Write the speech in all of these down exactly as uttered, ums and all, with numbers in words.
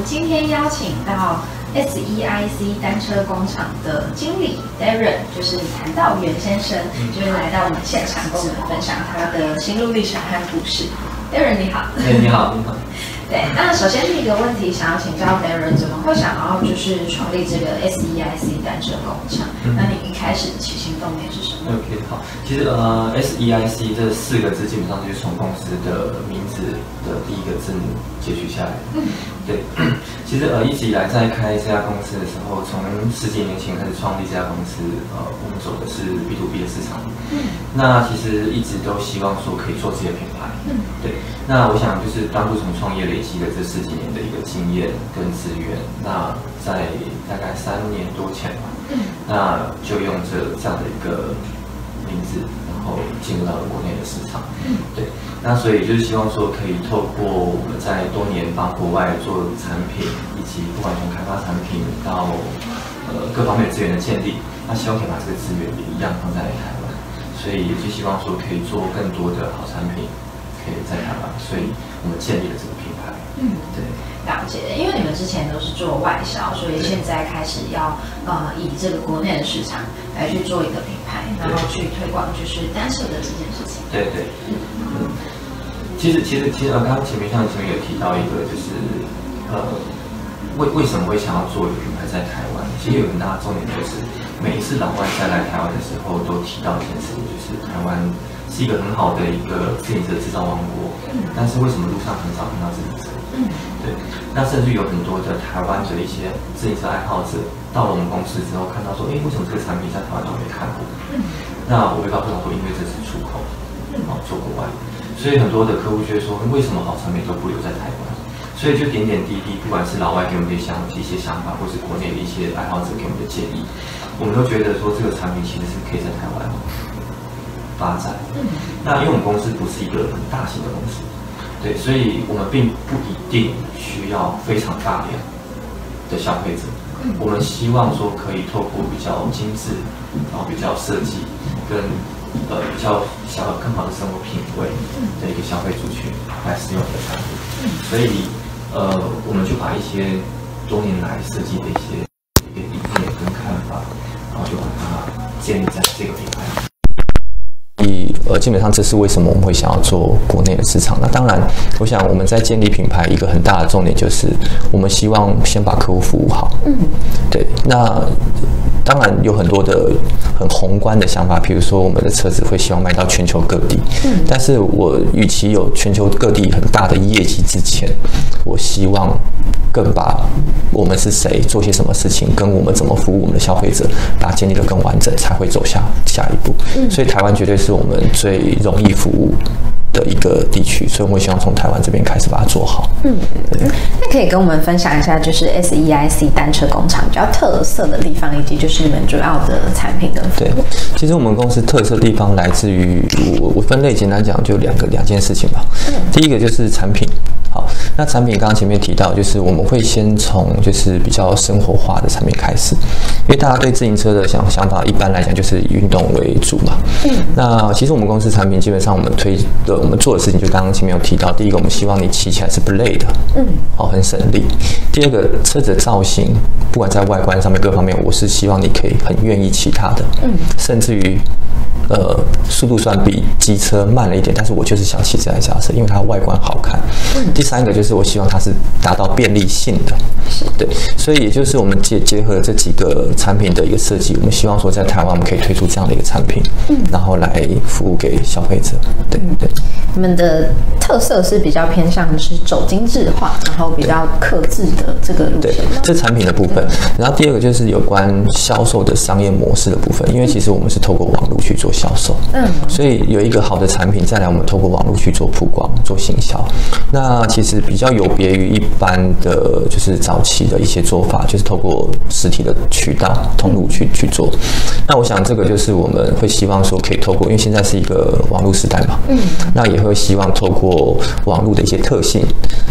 今天邀请到 S E I C 单车工厂的经理 Darren， 就是谭道元先生，就是来到我们现场跟我们分享他的心路历程和故事。Darren 你好。 哎，你好，你好。 对，那首先第一个问题想要请教 Darren， 怎么会想要就是创立这个 S E I C 单车工厂？嗯、那你一开始的起心动念是什么 ？OK， 好，其实呃 S E I C 这四个字基本上就是从公司的名字的第一个字母截取下来。嗯，对，其实呃一直以来在开这家公司的时候，从十几年前开始创立这家公司，呃，我们走的是 B to B 的市场。嗯，那其实一直都希望说可以做自己的品牌。嗯，对，那我想就是当初从创业累积的这十几年的一个经验跟资源，那在大概三年多前吧，嗯，那就用这这样的一个名字，然后进入到了国内的市场。嗯，对，那所以就是希望说可以透过我们在多年帮国外做产品，以及不管从开发产品到呃各方面资源的建立，那希望可以把这个资源也一样放在台湾，所以也就希望说可以做更多的好产品。可以在台湾，所以我们建立了这个品牌。嗯，对， 了解。因为你们之前都是做外销，所以现在开始要呃以这个国内的市场来去做一个品牌，然后去推广就是单车的这件事情。 对对，嗯，其实其实其实呃，刚刚前面像前面有提到一个就是呃，为为什么会想要做一个品牌在台湾？其实有很大的重点就是每一次老外再来台湾的时候，都提到一件事情，就是台湾是一个很好的一个自行车制造王国，嗯，但是为什么路上很少看到自行车？嗯，对，那甚至有很多的台湾的一些自行车爱好者到了我们公司之后，看到说，哎，为什么这个产品在台湾都没看过？嗯，那我会告诉他说，因为这是出口，哦，做国外，所以很多的客户就会说，为什么好产品都不留在台湾？所以就点点滴滴，不管是老外给我们的想一些想法，或是国内的一些爱好者给我们的建议，我们都觉得说这个产品其实是可以在台湾发展。嗯，那因为我们公司不是一个很大型的公司，对，所以我们并不一定需要非常大量的消费者。嗯，我们希望说可以透过比较精致，然后比较设计跟呃比较想要更好的生活品味的一个消费族群来使用的产品。嗯，所以呃我们就把一些多年来设计的一些一个理念跟看法，然后就把它建立在这个品牌。 呃，基本上这是为什么我们会想要做国内的市场。那当然，我想我们在建立品牌一个很大的重点就是，我们希望先把客户服务好。嗯，对。那当然有很多的很宏观的想法，比如说我们的车子会希望卖到全球各地。嗯，但是我与其有全球各地很大的业绩之前，我希望更把我们是谁、做些什么事情，跟我们怎么服务我们的消费者，把它建立得更完整，才会走下下一步。嗯，所以台湾绝对是我们最容易服务的一个地区，所以我们希望从台湾这边开始把它做好。嗯， 那可以跟我们分享一下，就是 S E I C 单车工厂比较特色的地方，以及就是你们主要的产品跟服务。 对，其实我们公司特色地方来自于我我分类简单讲就两个两件事情吧。嗯，第一个就是产品。好，那产品刚刚前面提到，就是我们会先从就是比较生活化的产品开始，因为大家对自行车的想想法一般来讲就是以运动为主嘛。嗯，那其实我们公司产品基本上我们推的我们做的事情，就刚刚前面有提到，第一个我们希望你骑起来是不累的，嗯，哦，很省力。第二个车子的造型，不管在外观上面各方面，我是希望你可以很愿意骑它的，嗯，甚至于。呃，速度算比机车慢了一点，但是我就是想骑这台脚踏车，因为它外观好看。嗯，第三个就是我希望它是达到便利性的，对，所以也就是我们结结合这几个产品的一个设计，我们希望说在台湾我们可以推出这样的一个产品，嗯，然后来服务给消费者。对对， 你们的特色是比较偏向是走精致化，然后比较客制的这个路线。对， 这产品的部分。然后第二个就是有关销售的商业模式的部分，因为其实我们是透过网络去做销售，嗯，所以有一个好的产品，再来我们透过网络去做曝光、做行销。那其实比较有别于一般的，就是早期的一些做法，就是透过实体的渠道通路去去做。那我想这个就是我们会希望说可以透过，因为现在是一个网络时代嘛，嗯，那也会希望透过网络的一些特性，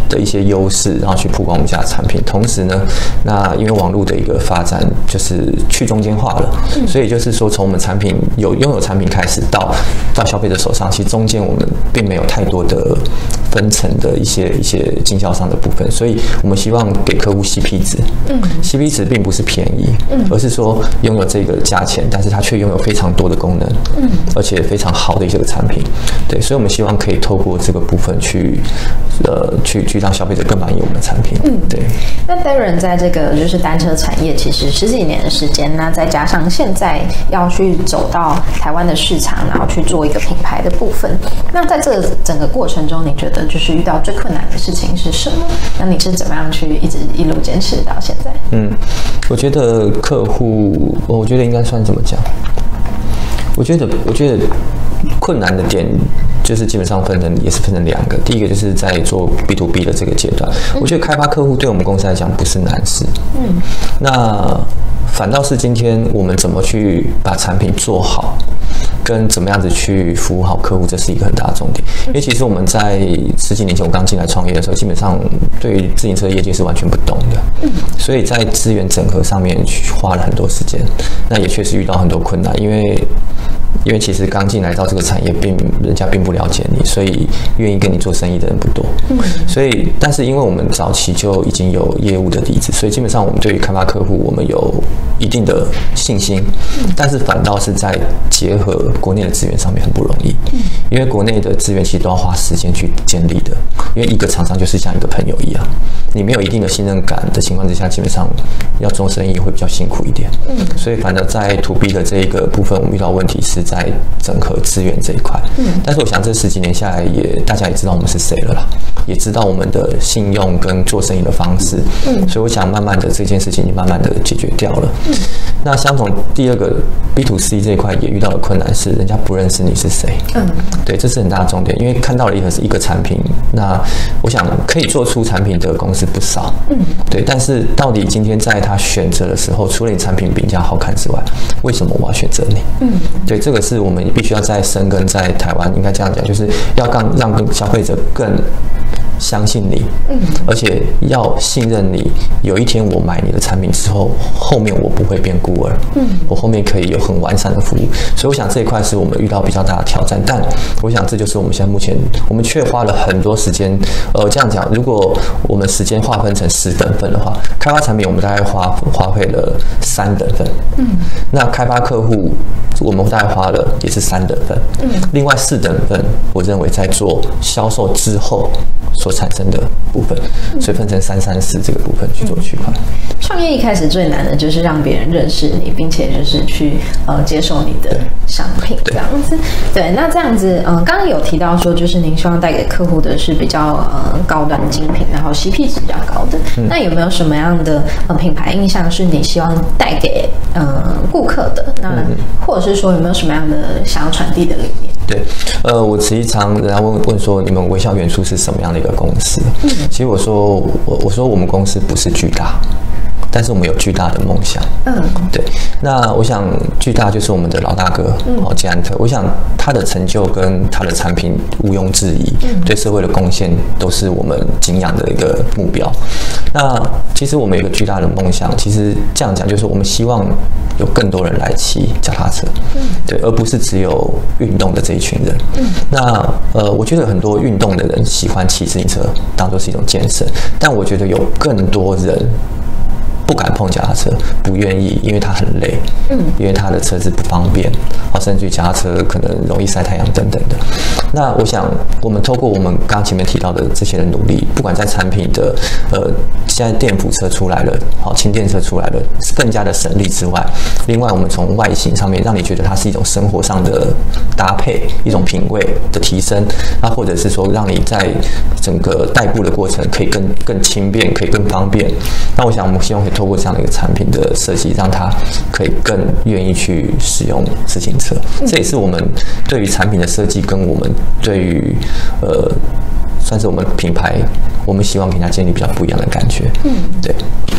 的一些优势，然后去曝光我们家的产品。同时呢，那因为网络的一个发展就是去中间化了，嗯、所以就是说从我们产品有拥有产品开始到到消费者手上，其实中间我们并没有太多的分层的一些一些经销商的部分，所以我们希望给客户 C P 值。嗯 ，C P 值并不是便宜，嗯，而是说拥有这个价钱，但是它却拥有非常多的功能，嗯，而且非常好的一些产品。对，所以我们希望可以透过这个部分去，呃，去去让消费者更满意我们的产品。嗯，对。 那 Darren 在这个就是单车产业其实十几年的时间，那再加上现在要去走到台湾的市场，然后去做一个品牌的部分。那在这个整个过程中，你觉得就是遇到最困难的事情是什么？那你是怎么样去一直一路坚持到现在？ 嗯，我觉得客户，我觉得应该算怎么讲？我觉得，我觉得困难的点就是基本上分成也是分成两个。第一个就是在做 B to B 的这个阶段，嗯、我觉得开发客户对我们公司来讲不是难事。嗯，那反倒是今天我们怎么去把产品做好，跟怎么样子去服务好客户，这是一个很大的重点。因为其实我们在十几年前我刚进来创业的时候，基本上对于自行车业界是完全不懂的，嗯，所以在资源整合上面花了很多时间，那也确实遇到很多困难，因为。因为其实刚进来到这个产业并，人家并不了解你，所以愿意跟你做生意的人不多。嗯，所以但是因为我们早期就已经有业务的底子，所以基本上我们对于开发客户，我们有一定的信心。嗯，但是反倒是在结合国内的资源上面很不容易。嗯，因为国内的资源其实都要花时间去建立的，因为一个厂商就是像一个朋友一样，你没有一定的信任感的情况之下，基本上要做生意会比较辛苦一点。嗯，所以反正在 to B 的这一个部分，我们遇到问题是在整合资源这一块，嗯，但是我想这十几年下来也，大家也知道我们是谁了啦，也知道我们的信用跟做生意的方式，嗯，所以我想慢慢的这件事情也慢慢的解决掉了。嗯，那相同第二个 B to C 这一块也遇到的困难是，人家不认识你是谁，嗯，对，这是很大的重点，因为看到了一个是一个产品，那我想可以做出产品的公司不少，嗯，对，但是到底今天在他选择的时候，除了你产品比较好看之外，为什么我要选择你？嗯，对，这个是我们必须要在深耕在台湾，应该这样讲，就是要让让消费者更相信你，嗯，而且要信任你。有一天我买你的产品之后，后面我不会变孤儿，嗯，我后面可以有很完善的服务。所以我想这一块是我们遇到比较大的挑战，但我想这就是我们现在目前，我们却花了很多时间。呃，这样讲，如果我们时间划分成十等份的话，开发产品我们大概花花费了三等份，嗯，那开发客户我们大概花了也是三等份，嗯，另外四等份，我认为在做销售之后所产生的部分，所以分成三三四这个部分去做区块。 创业一开始最难的就是让别人认识你，并且就是去呃接受你的商品这样子。对，那这样子，嗯、呃，刚刚有提到说，就是您希望带给客户的是比较呃高端精品，然后 C P 值比较高的。嗯、那有没有什么样的呃品牌印象是你希望带给呃顾客的？那、嗯、或者是说有没有什么样的想要传递的理念？ 对，呃，我时常人家问问说，你们微笑元素是什么样的一个公司？嗯，其实我说，我我说我们公司不是巨大，但是我们有巨大的梦想。嗯，对。那我想，巨大就是我们的老大哥，哦，捷安特。我想他的成就跟他的产品毋庸置疑，嗯，对社会的贡献都是我们敬仰的一个目标。那其实我们有一个巨大的梦想，其实这样讲就是我们希望有更多人来骑脚踏车，嗯，对，而不是只有运动的这一群人。嗯，那呃，我觉得很多运动的人喜欢骑自行车，当作是一种健身，但我觉得有更多人不敢碰脚踏车，不愿意，因为它很累，嗯，因为它的车子不方便，哦，甚至于脚踏车可能容易晒太阳等等的。那我想，我们透过我们刚刚前面提到的这些的努力，不管在产品的呃，现在电辅车出来了，好，轻电车出来了，更加的省力之外，另外我们从外形上面让你觉得它是一种生活上的搭配，一种品味的提升，那或者是说让你在整个代步的过程可以更更轻便，可以更方便。那我想我们希望可以透过这样的一个产品的设计，让它可以更愿意去使用自行车。这也是我们对于产品的设计，跟我们对于呃，算是我们品牌，我们希望给它建立比较不一样的感觉。嗯，对。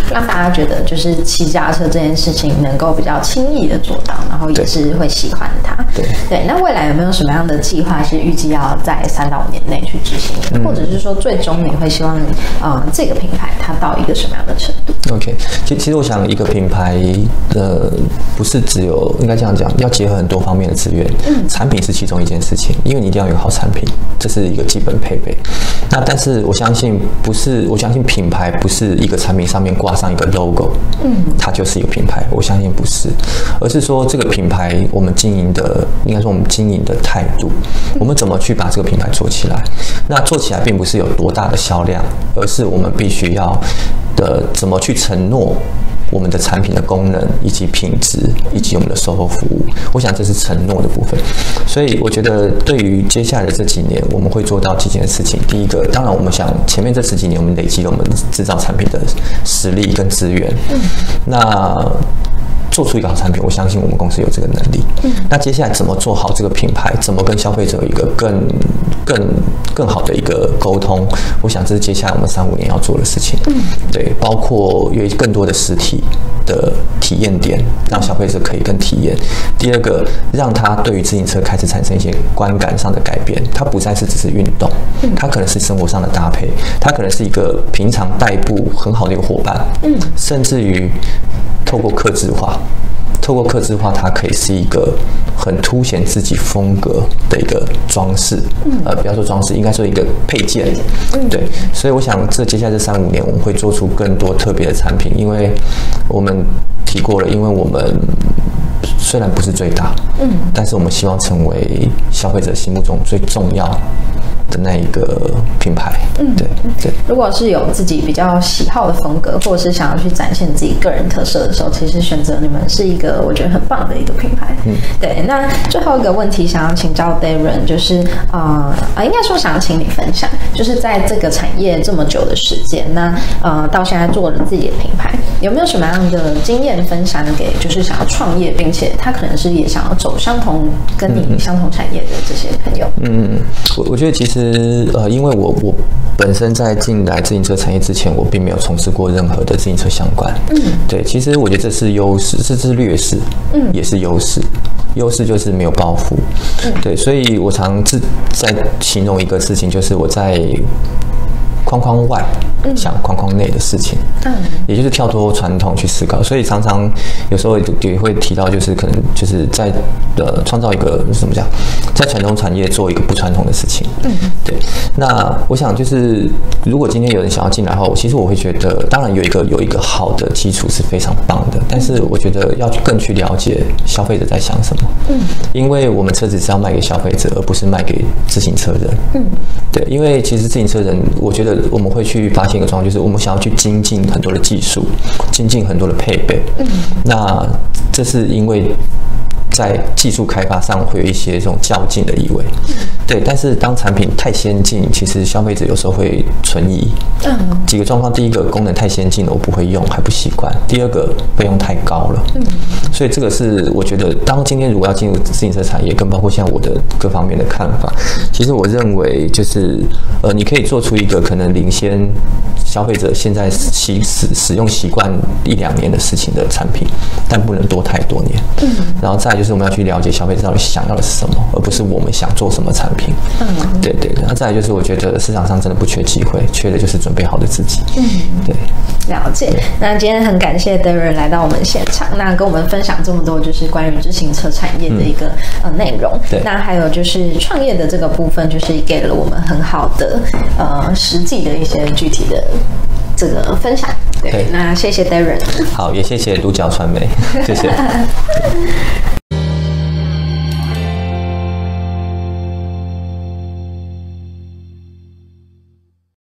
让大家觉得就是骑脚踏车这件事情能够比较轻易的做到，然后也是会喜欢它。 对对，那未来有没有什么样的计划是预计要在三到五年内去执行的，嗯、或者是说最终你会希望呃这个品牌它到一个什么样的程度 ？OK， 其其实我想一个品牌呃不是只有应该这样讲，要结合很多方面的资源，嗯，产品是其中一件事情，因为你一定要有好产品，这是一个基本配备。那但是我相信不是，我相信品牌不是一个产品上面挂上一个 logo， 嗯，它就是一个品牌，我相信不是，而是说这个品牌我们经营的，应该说我们经营的态度，我们怎么去把这个品牌做起来？那做起来并不是有多大的销量，而是我们必须要的怎么去承诺我们的产品的功能以及品质以及我们的售后服务，我想这是承诺的部分。所以我觉得对于接下来的这几年，我们会做到几件事情。第一个，当然我们想前面这十几年我们累积了我们制造产品的实力跟资源，嗯，那做出一个好产品，我相信我们公司有这个能力。嗯，那接下来怎么做好这个品牌，怎么跟消费者有一个更更更好的一个沟通，我想这是接下来我们三五年要做的事情。嗯，对，包括有更多的实体的体验点，让消费者可以更体验。第二个，让他对于自行车开始产生一些观感上的改变，它不再是只是运动，它可能是生活上的搭配，它可能是一个平常代步很好的一个伙伴。嗯，甚至于透过客制化。透过客制化，它可以是一个很凸显自己风格的一个装饰，嗯、呃，不要说装饰，应该说一个配件，嗯、对。所以我想，这接下来这三五年，我们会做出更多特别的产品，因为我们提过了，因为我们虽然不是最大，嗯，但是我们希望成为消费者心目中最重要的那一个品牌，嗯，对对。 如果是有自己比较喜好的风格，或者是想要去展现自己个人特色的时候，其实选择你们是一个我觉得很棒的一个品牌。嗯，对。那最后一个问题想要请教 Darren， 就是呃啊，应该说想要请你分享，就是在这个产业这么久的时间，那呃到现在做了自己的品牌，有没有什么样的经验分享给就是想要创业，并且他可能是也想要走相同跟你相同产业的这些朋友？ 嗯，我我觉得其实。其实，呃，因为我我本身在进来自行车产业之前，我并没有从事过任何的自行车相关。嗯，对，其实我觉得这是优势，这是劣势，嗯，也是优势。优势就是没有包袱，嗯，对，所以我常自在形容一个事情，就是我在框框外想框框内的事情，嗯，也就是跳脱传统去思考，所以常常有时候也会提到，就是可能就是在呃创造一个怎么讲，在传统产业做一个不传统的事情，嗯，对。那我想就是，如果今天有人想要进来的话，其实我会觉得，当然有一个有一个好的基础是非常棒的，但是我觉得要更去了解消费者在想什么，嗯，因为我们车子是要卖给消费者，而不是卖给自行车人，嗯，对，因为其实自行车人，我觉得。我们会去发现一个状况，就是我们想要去精进很多的技术，精进很多的配备。嗯，那这是因为在技术开发上会有一些这种较劲的意味。对，但是当产品太先进，其实消费者有时候会存疑。嗯，几个状况，第一个功能太先进了，我不会用，还不习惯；第二个费用太高了。嗯，所以这个是我觉得，当今天如果要进入自行车产业，更包括像我的各方面的看法，其实我认为就是呃，你可以做出一个可能领先消费者现在习使使用习惯一两年的事情的产品，但不能多太多年。嗯，然后再来就是我们要去了解消费者到底想要的是什么，而不是我们想做什么产品。嗯，对对。那再来就是我觉得市场上真的不缺机会，缺的就是准备好的自己。嗯，对。 了解。那今天很感谢 Darren 来到我们现场，那跟我们分享这么多就是关于自行车产业的一个、嗯、呃内容。对。那还有就是创业的这个部分，就是给了我们很好的呃实际的一些具体的这个分享。对。对，那谢谢 Darren。 好，也谢谢独角传媒，谢谢。